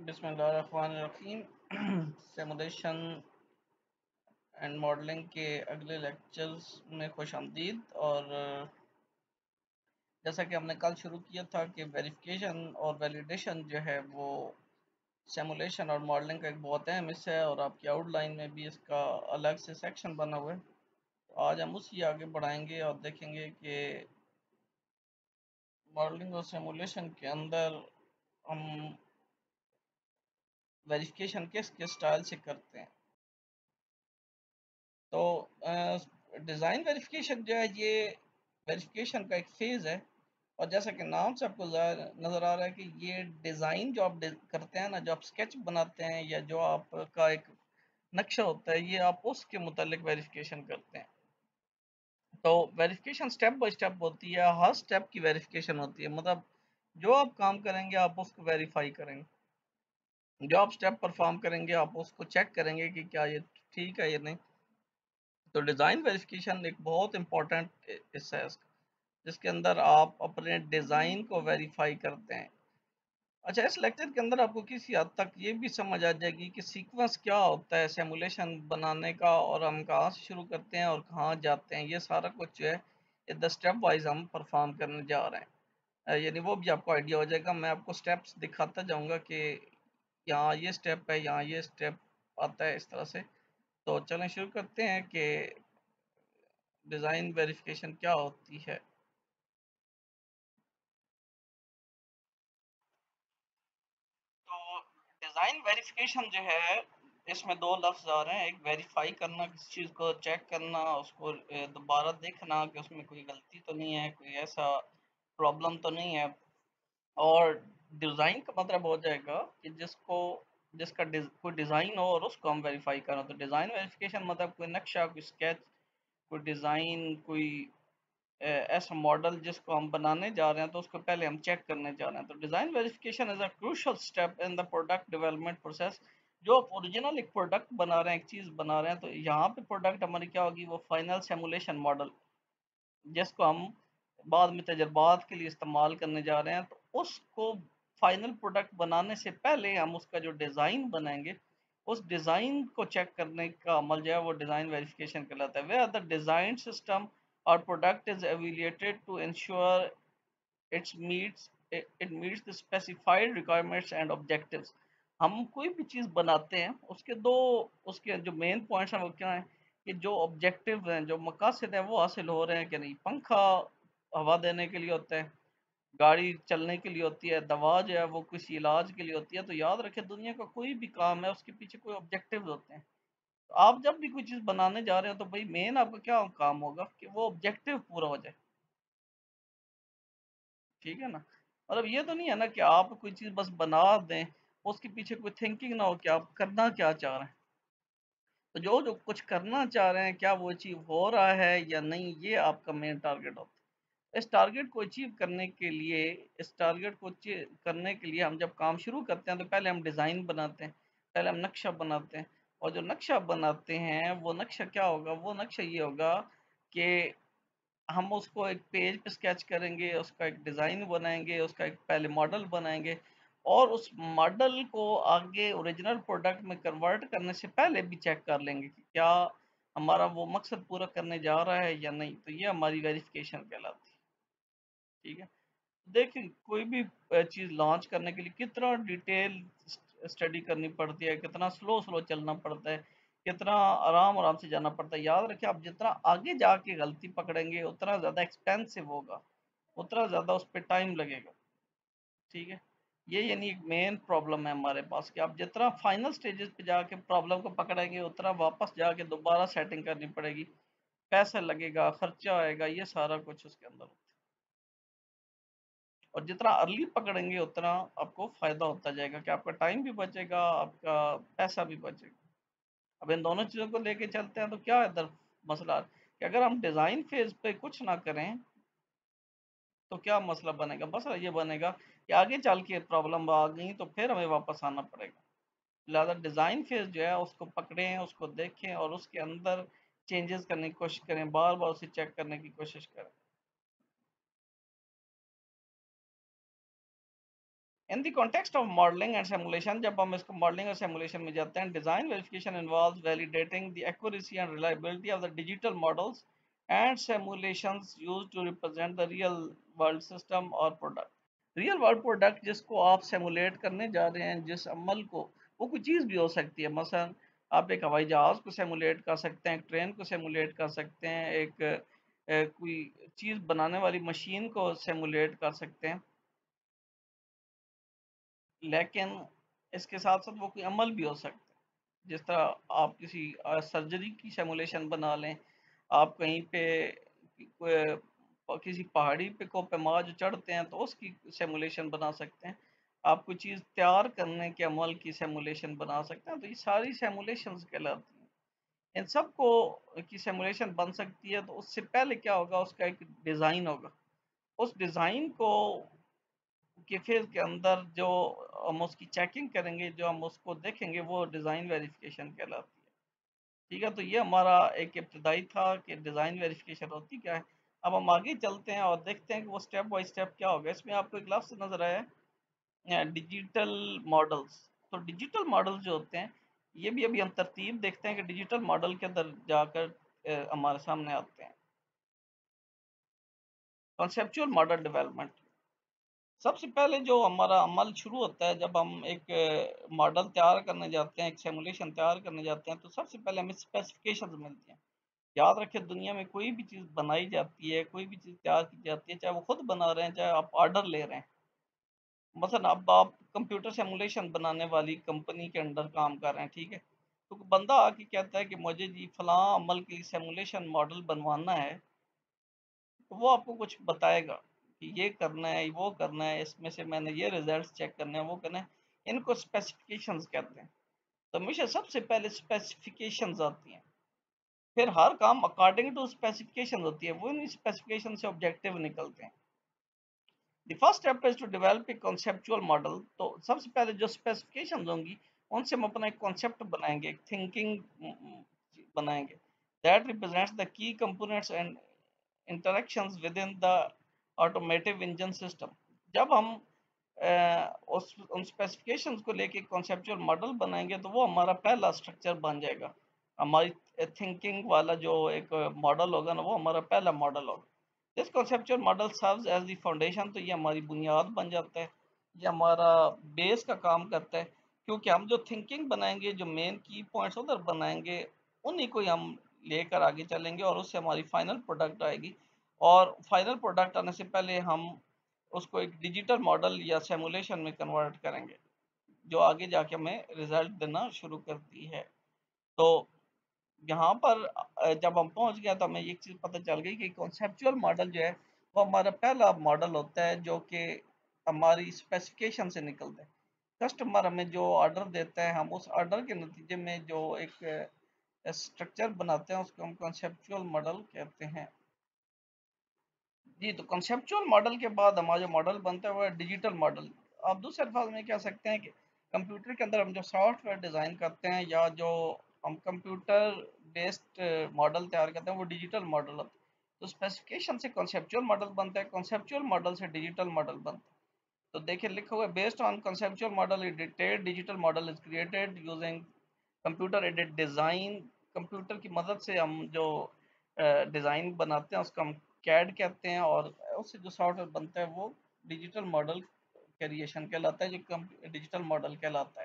बिस्मिल्लाहिर्रहमानिर्रहीम। Simulation and modelling के अगले लेक्चर्स में खुश आमदीद। और जैसा कि हमने कल शुरू किया था कि वेरिफिकेशन और वैलिडेशन जो है वो सिमुलेशन और मॉडलिंग का एक बहुत अहम हिस्सा है, और आपकी आउटलाइन में भी इसका अलग से सेक्शन बना हुआ है। तो आज हम उसी आगे बढ़ाएंगे और देखेंगे कि मॉडलिंग और सिमुलेशन के अंदर हम वेरिफिकेशन किस किस स्टाइल से करते हैं। तो डिज़ाइन वेरिफिकेशन जो है ये वेरिफिकेशन का एक फेज़ है। और जैसा कि नाम से आपको नज़र आ रहा है कि ये डिज़ाइन जो आप करते हैं ना, जो आप स्केच बनाते हैं या जो आपका एक नक्शा होता है, ये आप उसके मुतालिक वेरिफिकेशन करते हैं। तो वेरिफिकेशन स्टेप बाय स्टेप होती है, हर स्टेप की वेरिफिकेशन होती है। मतलब जो आप काम करेंगे आप उसको वेरीफाई करेंगे, जो आप स्टेप परफॉर्म करेंगे आप उसको चेक करेंगे कि क्या ये ठीक है या नहीं। तो डिज़ाइन वेरिफिकेशन एक बहुत इंपॉर्टेंट हिस्सा है इसका, जिसके अंदर आप अपने डिज़ाइन को वेरीफाई करते हैं। अच्छा, इस लेक्चर के अंदर आपको किसी हद तक ये भी समझ आ जाएगी कि सीक्वेंस क्या होता है सिमुलेशन बनाने का, और हम कहाँ से शुरू करते हैं और कहाँ जाते हैं। ये सारा कुछ जो है ये द स्टेप वाइज हम परफॉर्म करने जा रहे हैं। यानी वो भी आपको आइडिया हो जाएगा। मैं आपको स्टेप्स दिखाता जाऊंगा कि यहाँ ये स्टेप है, यहाँ ये स्टेप आता है, इस तरह से। तो चलें शुरू करते हैं कि डिज़ाइन वेरिफिकेशन क्या होती है। तो डिज़ाइन वेरिफिकेशन जो है, इसमें दो लफ्ज़ आ रहे हैं। एक वेरीफाई करना, किसी चीज़ को चेक करना, उसको दोबारा देखना कि उसमें कोई गलती तो नहीं है, कोई ऐसा प्रॉब्लम तो नहीं है। और डिज़ाइन का मतलब हो जाएगा कि जिसका कोई डिज़ाइन हो और उसको हम वेरीफाई करें। तो डिज़ाइन वेरिफिकेशन मतलब कोई नक्शा, कोई स्केच, कोई डिज़ाइन, कोई ऐसा मॉडल जिसको हम बनाने जा रहे हैं, तो उसको पहले हम चेक करने जा रहे हैं। तो design verification is a crucial step in the product development process. जो आप ओरिजिनल एक प्रोडक्ट बना रहे हैं, एक चीज़ बना रहे हैं, तो यहाँ पे प्रोडक्ट हमारी क्या होगी, वो फाइनल सिमुलेशन मॉडल, जिसको हम बाद में तजर्बात के लिए इस्तेमाल करने जा रहे हैं। तो उसको फाइनल प्रोडक्ट बनाने से पहले हम उसका जो डिज़ाइन बनाएंगे, उस डिज़ाइन को चेक करने का अमल जो है वो डिज़ाइन वेरिफिकेशन कहलाता है। वेयर द डिज़ाइन सिस्टम और product is evaluated to ensure it's meets it meets the specified requirements and objectives. हम कोई भी चीज़ बनाते हैं, उसके दो, उसके जो मेन पॉइंट्स हैं वो क्या हैं कि जो ऑब्जेक्टिव हैं, जो मकासद हैं, वो हासिल हो रहे हैं कि नहीं। पंखा हवा देने के लिए होता है, गाड़ी चलने के लिए होती है, दवा जो है वो किसी इलाज के लिए होती है। तो याद रखें, दुनिया का कोई भी काम है उसके पीछे कोई ऑब्जेक्टिव होते हैं। तो आप जब भी कोई चीज़ बनाने जा रहे हो तो भाई मेन आपका क्या काम होगा कि वो ऑब्जेक्टिव पूरा हो जाए। ठीक है ना। मतलब ये तो नहीं है ना कि आप कोई चीज़ बस बना दें, उसके पीछे कोई थिंकिंग ना हो कि आप करना क्या चाह रहे हैं। तो जो जो कुछ करना चाह रहे हैं, क्या वो अचीव हो रहा है या नहीं, ये आपका मेन टारगेट होता है। इस टारगेट को अचीव करने के लिए, इस टारगेट को अचीव करने के लिए हम जब काम शुरू करते हैं तो पहले हम डिज़ाइन बनाते हैं, पहले हम नक्शा बनाते हैं। और जो नक्शा बनाते हैं वो नक्शा क्या होगा, वो नक्शा ये होगा कि हम उसको एक पेज पे स्केच करेंगे, उसका एक डिज़ाइन बनाएँगे, उसका एक पहले मॉडल बनाएँगे, और उस मॉडल को आगे ओरिजिनल प्रोडक्ट में कन्वर्ट करने से पहले भी चेक कर लेंगे कि क्या हमारा वो मकसद पूरा करने जा रहा है या नहीं। तो ये हमारी वेरिफ़िकेशन कहलाती है। ठीक है? देखिए, कोई भी चीज़ लॉन्च करने के लिए कितना डिटेल स्टडी करनी पड़ती है, कितना स्लो-स्लो चलना पड़ता है, कितना आराम-आराम से जाना पड़ता है। याद रखिए, आप जितना आगे जाके गलती पकड़ेंगे, उतना ज़्यादा एक्सपेंसिव होगा, उतना ज़्यादा उस पे टाइम लगेगा। ठीक है? ये यानी एक मेन प्रॉब्लम है हमारे पास कि आप जितना फाइनल स्टेजेस पे जाके प्रॉब्लम को पकड़ेंगे, उतना वापस जाके दोबारा सेटिंग करनी पड़ेगी, पैसा लगेगा, खर्चा आएगा, ये सारा कुछ उसके अंदर होता है। और जितना अर्ली पकड़ेंगे उतना आपको फ़ायदा होता जाएगा कि आपका टाइम भी बचेगा, आपका पैसा भी बचेगा। अब इन दोनों चीज़ों को लेके चलते हैं तो क्या है इधर मसला कि अगर हम डिज़ाइन फ़ेज़ पे कुछ ना करें, तो क्या मसला बनेगा? मसला ये बनेगा कि आगे चल के प्रॉब्लम आ गई तो फिर हमें वापस आना पड़ेगा। लिहाज़ा डिज़ाइन फ़ेज़ जो है उसको पकड़ें, उसको देखें और उसके अंदर चेंजेज़ करने की कोशिश करें, बार-बार उसे चेक करने की कोशिश करें। In the context of modelling and simulation, जब हम इसको मॉडलिंग और सिमुलेशन में जाते हैं, design verification involves validating the accuracy and reliability of the digital models and simulations used to represent the real world system और प्रोडक्ट। रियल वर्ल्ड प्रोडक्ट जिसको आप सिमुलेट करने जा रहे हैं, जिस अमल को, वो कोई चीज़ भी हो सकती है। मसलन आप एक हवाई जहाज़ को सिमुलेट कर सकते हैं, एक ट्रेन को सिमुलेट कर सकते हैं, एक कोई चीज़ बनाने वाली मशीन को सिमुलेट कर सकते हैं। लेकिन इसके साथ-साथ वो कोई अमल भी हो सकता है। जिस तरह आप किसी सर्जरी की सिमुलेशन बना लें, आप कहीं पे किसी पहाड़ी पे को पैमाज चढ़ते हैं तो उसकी सिमुलेशन बना सकते हैं। आप कोई चीज़ तैयार करने के अमल की सिमुलेशन बना सकते हैं, तो ये सारी सिमुलेशंस कहलाती हैं। इन सब को की सिमुलेशन बन सकती है, तो उससे पहले क्या होगा, उसका एक डिज़ाइन होगा। उस डिज़ाइन को के फेज़ के अंदर जो हम उसकी चेकिंग करेंगे, जो हम उसको देखेंगे, वो डिज़ाइन वेरिफ़िकेशन कहलाती है। ठीक है? तो ये हमारा एक इब्तिदाई था कि डिज़ाइन वेरिफ़िकेशन होती क्या है। अब हम आगे चलते हैं और देखते हैं कि वो स्टेप बाय स्टेप क्या होगा। इसमें आपको एक लफ्ज़ नज़र आया है डिजिटल मॉडल्स। तो डिजिटल मॉडल्स जो होते हैं, ये भी अभी हम तरतीब देखते हैं कि डिजिटल मॉडल के अंदर जाकर हमारे सामने आते हैं। Conceptual model development. सबसे पहले जो हमारा अमल शुरू होता है, जब हम एक मॉडल तैयार करने जाते हैं, एक सिमुलेशन तैयार करने जाते हैं, तो सबसे पहले हमें स्पेसिफिकेशंस मिलती हैं। याद रखें, दुनिया में कोई भी चीज़ बनाई जाती है, कोई भी चीज़ तैयार की जाती है, चाहे वो खुद बना रहे हैं, चाहे आप ऑर्डर ले रहे हैं। मसलन अब आप कंप्यूटर सिमुलेशन बनाने वाली कंपनी के अंडर काम कर रहे हैं, ठीक है? तो बंदा आके कहता है कि मुझे जी फलाँ अमल के लिए सिमुलेशन मॉडल बनवाना है, तो वो आपको कुछ बताएगा कि ये करना है, वो करना है, इसमें से मैंने ये रिजल्ट्स चेक करने हैं, वो करना है। इनको स्पेसिफिकेशंस कहते हैं। तो हमेशा सबसे पहले स्पेसिफिकेशंस आती हैं। फिर हर काम अकॉर्डिंग टू स्पेसिफिकेशन होती है, वो इन स्पेसिफिकेशन से ऑब्जेक्टिव निकलते हैं। The first step is to develop a conceptual model. तो सबसे पहले जो स्पेसिफिकेशंस होंगी, उनसे हम अपना एक कॉन्सेप्ट बनाएंगे, एक थिंकिंग बनाएंगे that represents the key components and interactions within the automotive engine system. जब हम उस उन स्पेसिफिकेशंस को लेके कॉन्सेप्चुअल मॉडल बनाएंगे, तो वो हमारा पहला स्ट्रक्चर बन जाएगा। हमारी थिंकिंग वाला जो एक मॉडल होगा ना, वो हमारा पहला मॉडल होगा। This conceptual model serves as the foundation. तो ये हमारी बुनियाद बन जाता है, ये हमारा बेस का काम करता है। क्योंकि हम जो थिंकिंग बनाएंगे, जो मेन की पॉइंट्स उधर बनाएंगे, उन्हीं को ही हम लेकर आगे चलेंगे और उससे हमारी फाइनल प्रोडक्ट आएगी। और फाइनल प्रोडक्ट आने से पहले हम उसको एक डिजिटल मॉडल या सिमुलेशन में कन्वर्ट करेंगे, जो आगे जाके हमें रिजल्ट देना शुरू करती है। तो यहाँ पर जब हम पहुँच गए, तो हमें एक चीज़ पता चल गई कि कॉन्सेप्चुअल मॉडल जो है, वो हमारा पहला मॉडल होता है, जो कि हमारी स्पेसिफिकेशन से निकलता है। कस्टमर हमें जो ऑर्डर देता है, हम उस ऑर्डर के नतीजे में जो एक स्ट्रक्चर बनाते हैं, उसको हम कॉन्सेप्चुअल मॉडल कहते हैं। जी, तो कॉन्सेप्चुअल मॉडल के बाद हमारा जो मॉडल बनता है, वो है डिजिटल मॉडल। आप दूसरे अल्फाज में कह सकते हैं कि कंप्यूटर के अंदर हम जो सॉफ्टवेयर डिज़ाइन करते हैं, या जो हम कंप्यूटर बेस्ड मॉडल तैयार करते हैं, वो डिजिटल मॉडल होता है। तो स्पेसिफिकेशन से कॉन्सेप्चुअल मॉडल बनता है, कॉन्सेप्चुअल मॉडल से डिजिटल मॉडल बनता है। तो देखिए लिखा हुआ है, based on conceptual model, a detailed digital model is created using computer aided design. Computer की मदद से हम जो डिज़ाइन बनाते हैं, उसको हम कैड कहते हैं, और उससे जो सॉफ्टवेयर बनता है, वो डिजिटल मॉडल क्रिएशन कहलाता है, जो डिजिटल मॉडल कहलाता है।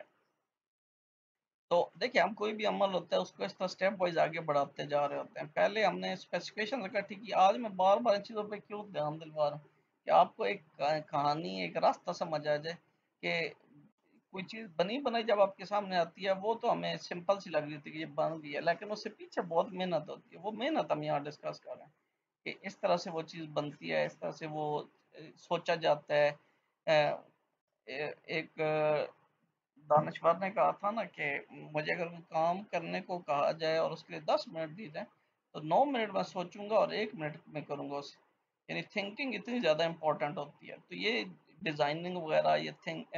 तो देखिए, हम कोई भी अमल होता है, उसको इस तरह स्टेप वाइज आगे बढ़ाते जा रहे होते हैं। पहले हमने स्पेसिफिकेशन रखा, ठीक है। आज मैं बार बार इन चीज़ों पे क्यों ध्यान दिलवा रहा हूँ, कि आपको एक कहानी, एक रास्ता समझ आ जाए कि कोई चीज़ बनी बनाई जब आपके सामने आती है, वो तो हमें सिंपल सी लग रही थी कि ये बन गई है, लेकिन उससे पीछे बहुत मेहनत होती है। वो मेहनत हम यहाँ डिस्कस कर रहे हैं कि इस तरह से वो चीज़ बनती है, इस तरह से वो सोचा जाता है। अ, एक दानश्वर ने कहा था ना कि मुझे अगर कोई काम करने को कहा जाए और उसके लिए 10 मिनट दिए जाए, तो 9 मिनट मैं सोचूंगा और 1 मिनट में करूंगा उसे। यानी थिंकिंग इतनी ज़्यादा इंपॉर्टेंट होती है। तो ये डिज़ाइनिंग वगैरह, ये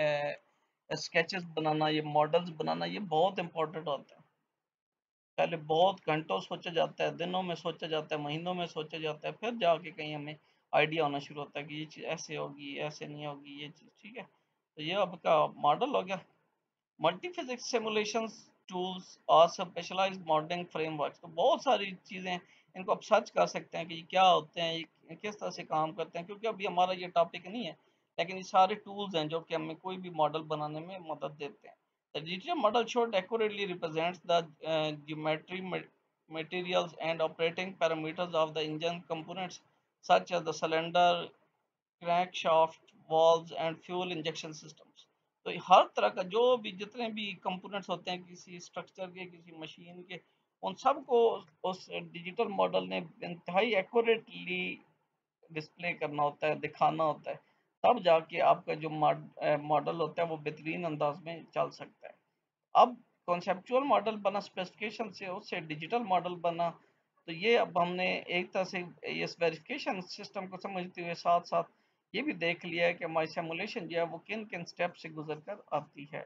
स्केचेस बनाना, ये मॉडल्स बनाना, ये बहुत इंपॉर्टेंट होता है। पहले बहुत घंटों सोचा जाता है, दिनों में सोचा जाता है, महीनों में सोचा जाता है, फिर जाके कहीं हमें आइडिया होना शुरू होता है कि ये चीज़ ऐसे होगी, ऐसे नहीं होगी ये चीज़, ठीक है। तो ये आपका मॉडल हो गया। मल्टी फिजिक्स सिमुलेशंस टूल्स और स्पेशलाइज्ड मॉडलिंग फ्रेमवर्क्स, तो बहुत सारी चीज़ें इनको आप सर्च कर सकते हैं कि ये क्या होते हैं, ये किस तरह से काम करते हैं, क्योंकि अभी हमारा ये टॉपिक नहीं है, लेकिन ये सारे टूल्स हैं जो कि हमें कोई भी मॉडल बनाने में मदद देते हैं। The digital model should accurately represents the geometry materials and operating parameters of the engine components such as the cylinder, crankshaft, valves and fuel injection systems. तो हर तरह का जो भी जितने भी कंपोनेंट्स होते हैं किसी स्ट्रक्चर के, किसी मशीन के, उन सबको उस डिजिटल मॉडल ने इंतहाई एक्यूरेटली डिस्प्ले करना होता है, दिखाना होता है। तब जाके आपका जो मॉडल होता है वो बेहतरीन अंदाज में चल सकता है। अब कॉन्सेप्चुअल मॉडल बना स्पेसिफिकेशन से, उससे डिजिटल मॉडल बना। तो ये अब हमने एक तरह से इस वेरिफिकेशन सिस्टम को समझते हुए साथ साथ ये भी देख लिया है कि हमारी सिमुलेशन जो है वो किन किन स्टेप से गुजर कर आती है।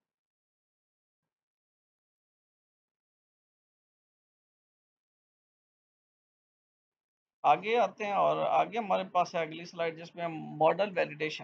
आगे आते हैं और आगे हमारे पास है अगली स्लाइड जिसमें हम मॉडल वैलिडेशन।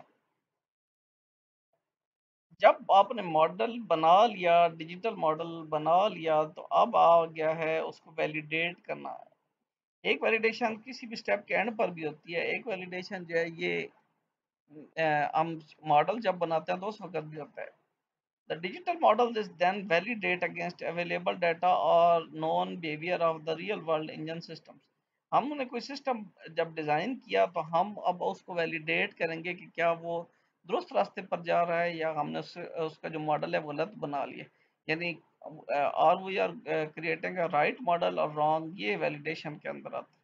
जब आपने मॉडल बना लिया, डिजिटल मॉडल बना लिया, तो अब आ गया है उसको वैलिडेट करना है। एक वैलिडेशन किसी भी स्टेप के एंड पर भी होती है। एक वैलिडेशन जो है ये हम मॉडल जब बनाते हैं तो उस वक्त भी होता है। The digital model is then validate against available data और known behaviour of the real world engine systems. हमने कोई सिस्टम जब डिज़ाइन किया तो हम अब उसको वैलिडेट करेंगे कि क्या वो दुरुस्त रास्ते पर जा रहा है या हमने उसका जो मॉडल है वो गलत बना लिया। यानी are we are creating a right model और रॉन्ग, ये वैलिडेशन के अंदर आता है।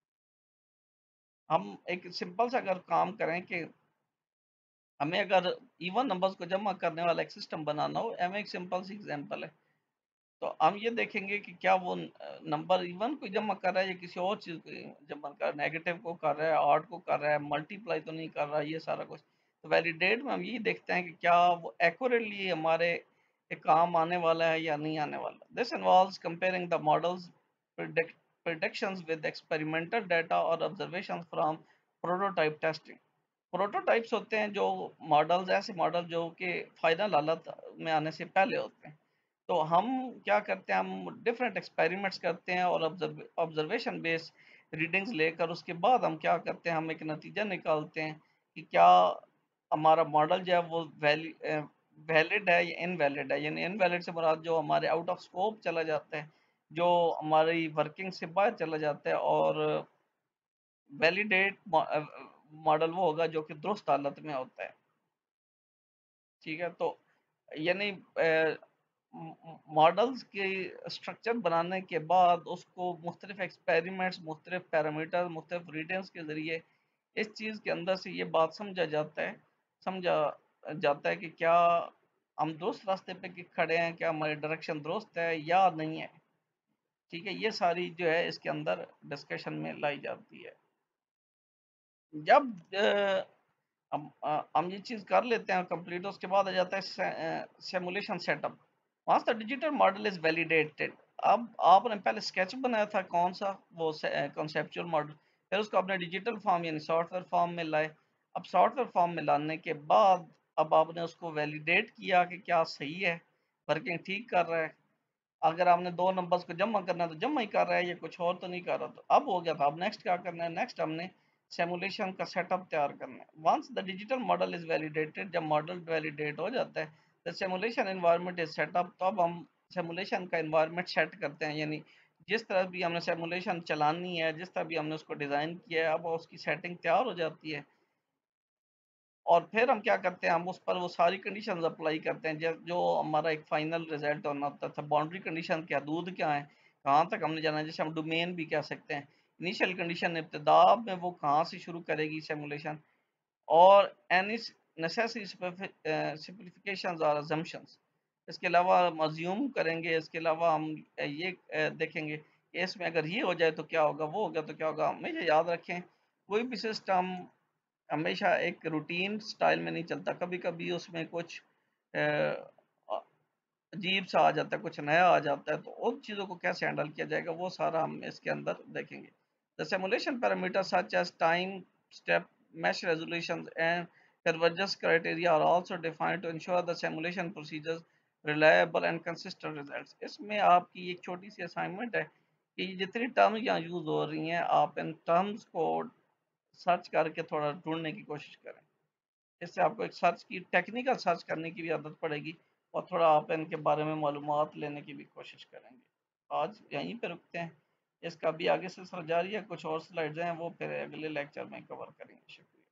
हम एक सिंपल सा अगर काम करें कि हमें अगर इवन नंबर्स को जमा करने वाला एक सिस्टम बनाना हो, हमें एक सिंपल सी एग्जांपल है। तो हम ये देखेंगे कि क्या वो नंबर इवन को जमा कर रहा है या किसी और चीज़ को जमा कर रहा है, नेगेटिव को कर रहा है, ऑड को कर रहा है, मल्टीप्लाई तो नहीं कर रहा, ये सारा कुछ। तो वैलिडेट में हम यही देखते हैं कि क्या वो एक्यूरेटली हमारे काम आने वाला है या नहीं आने वाला। This involves comparing the models predictions with experimental data और observations from prototype testing। Prototypes होते हैं जो मॉडल्स, ऐसे मॉडल जो कि फाइनल हालत में आने से पहले होते हैं। तो हम क्या करते हैं, हम डिफरेंट एक्सपेरिमेंट्स करते हैं और ऑब्जर्वेशन बेस रीडिंग्स लेकर उसके बाद हम क्या करते हैं, हम एक नतीजा निकालते हैं कि क्या हमारा मॉडल जो है वो वैलिड है या इनवैलिड है। यानी इनवैलिड से मुराद जो हमारे आउट ऑफ स्कोप चला जाता है, जो हमारी वर्किंग से बाहर चला जाता है। और वैलिडेट मॉडल वो होगा जो कि दुरुस्त हालत में होता है। ठीक है, तो यानी मॉडल्स के स्ट्रक्चर बनाने के बाद उसको मुख्तलिफ एक्सपेरिमेंट्स, मुख्तलिफ पैरामीटर, मुख्तलिफ रीडिंग्स के ज़रिए इस चीज़ के अंदर से ये बात समझा जाता है कि क्या हम दुरुस्त रास्ते पे खड़े हैं, क्या हमारी डायरेक्शन दुरुस्त है या नहीं है। ठीक है, ये सारी जो है इसके अंदर डिस्कशन में लाई जाती है। जब हम ये चीज़ कर लेते हैं कंप्लीट, उसके बाद आ जाता है simulation setup. Once the digital model is validated, अब आपने पहले स्केच बनाया था कौन सा, वो कॉन्सेप्चुअल मॉडल, फिर उसको आपने डिजिटल फॉर्म यानी सॉफ्टवेयर फॉर्म में लाए। अब सॉफ्टवेयर फॉर्म में लाने के बाद अब आपने उसको वैलिडेट किया कि क्या सही है, वर्किंग ठीक कर रहा है। अगर आपने दो नंबर्स को जमा करना है तो जमा ही कर रहा है, ये कुछ और तो नहीं कर रहा। तो अब हो गया था, अब नेक्स्ट क्या करना है, नेक्स्ट हमने सिमुलेशन का सेटअप तैयार करना है। Once the digital model is validated, जब मॉडल वैलिडेट हो जाता है, the simulation environment is setup, तो अब हम सिमुलेशन का एनवायरनमेंट सेट करते हैं। यानी जिस तरह भी हमने सिमुलेशन चलानी है, जिस तरह भी हमने उसको डिज़ाइन किया है, अब उसकी सेटिंग तैयार हो जाती है। और फिर हम क्या करते हैं, हम उस पर वो सारी कंडीशंस अप्लाई करते हैं जो हमारा एक फाइनल रिजल्ट होना होता था। बाउंड्री कंडीशन क्या, दूध क्या है, कहाँ तक हमने जाना है, जैसे हम डोमेन भी कह सकते हैं। इनिशियल कंडीशन इब्तिदा में वो कहाँ से शुरू करेगी सिमुलेशन, और एनी नेसेसरी सिंपलीफिकेशंस और अजम्पशंस। इसके अलावा हम अज्यूम करेंगे, इसके अलावा हम ये देखेंगे कि इसमें अगर ये हो जाए तो क्या होगा, वो हो गया तो क्या होगा। हमेशा याद रखें, कोई भी सिस्टम हमेशा एक रूटीन स्टाइल में नहीं चलता, कभी-कभी उसमें कुछ अ, अजीब सा आ जाता है, कुछ नया आ जाता है, तो उन चीज़ों को कैसे हैंडल किया जाएगा वो सारा हम इसके अंदर देखेंगे। The simulation parameter such as time, step, mesh resolution and Convergence criteria are also defined to ensure the simulation procedures reliable and consistent results. इसमें आपकी एक छोटी सी असाइनमेंट है कि जितनी टर्म यहाँ यूज हो रही हैं आप इन टर्म्स को सर्च करके थोड़ा ढूंढने की कोशिश करें। इससे आपको एक सर्च की टेक्निकल सर्च करने की भी आदत पड़ेगी और थोड़ा आप इनके बारे में मालूमात लेने की भी कोशिश करेंगे। आज यहीं पे रुकते हैं। इसका भी आगे सिलसिला जारी है, कुछ और स्लाइड्स हैं वो फिर अगले लेक्चर में कवर करेंगे। शुक्रिया।